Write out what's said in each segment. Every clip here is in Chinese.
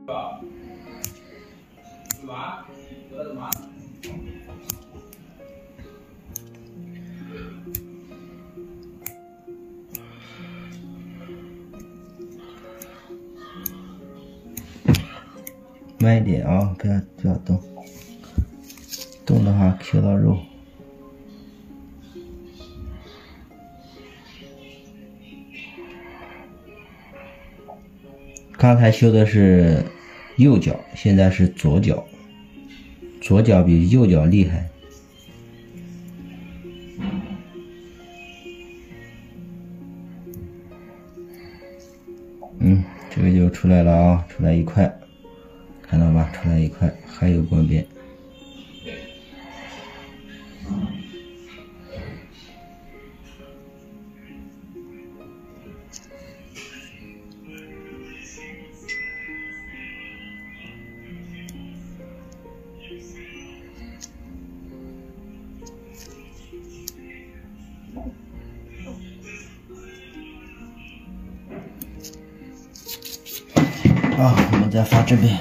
慢一点啊，不要动，动的话 Q 到肉。刚才修的是右脚，现在是左脚，左脚比右脚厉害。这个就出来了啊，出来一块，看到吧？出来一块，还有光边。我们再发这边。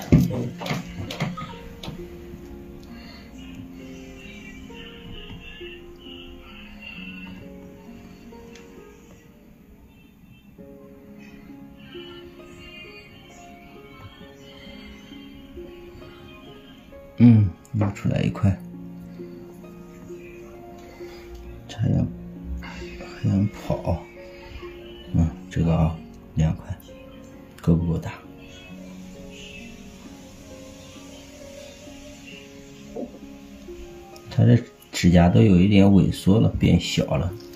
又出来一块，还想跑，这个2块，够不够大？它这指甲都有一点萎缩了，变小了。